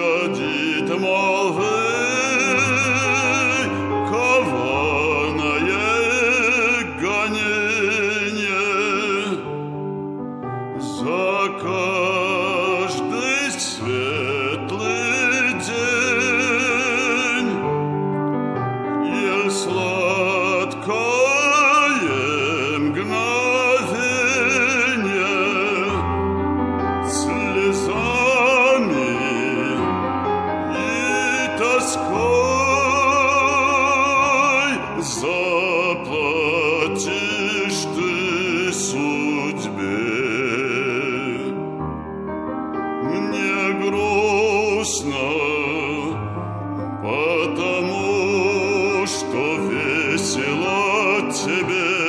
родит молвы кованое гонение за каждый светлый день, ель сладкое мгновение слезами и тоской заплатишь ты судьбе. Мне грустно, потому что весело тебе.